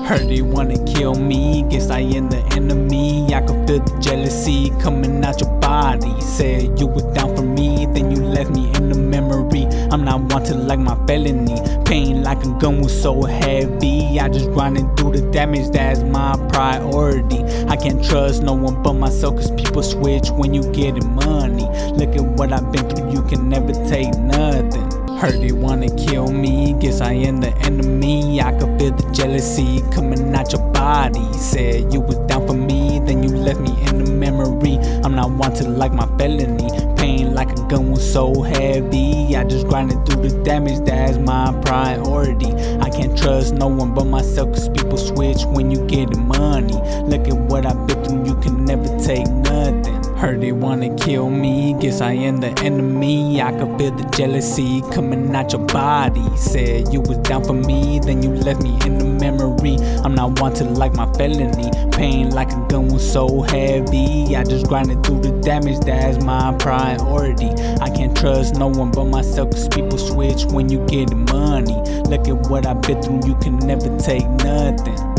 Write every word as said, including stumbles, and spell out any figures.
Heard they wanna kill me, guess I am the enemy. I can feel the jealousy coming out your body. Said you was down for me, then you left me in the memory. I'm not wanted like my felony. Pain like a gun was so heavy. I just grinding through the damage, that's my priority. I can't trust no one but myself, cause people switch when you getting money. Look at what I've been through, you can never take nothing. Heard they wanna kill me, guess I am the enemy. I can feel the jealousy coming out your body. Said you was down for me, then you left me in the memory. I'm not wanted like my felony. Pain like a gun was so heavy. I just grinded through the damage, that's my priority. I can't trust no one but myself, cause people switch when you getting money. Look at what I've been through, you can never take nothing. Heard they wanna kill me, guess I am the enemy. I can feel the jealousy coming out your body. Said you was down for me, then you left me in the memory. I'm not wanted like my felony. Pain like a gun was so heavy. I just grinded through the damage, that's my priority. I can't trust no one but myself, cause people switch when you getting money. Look at what I've been through, you can never take nothing.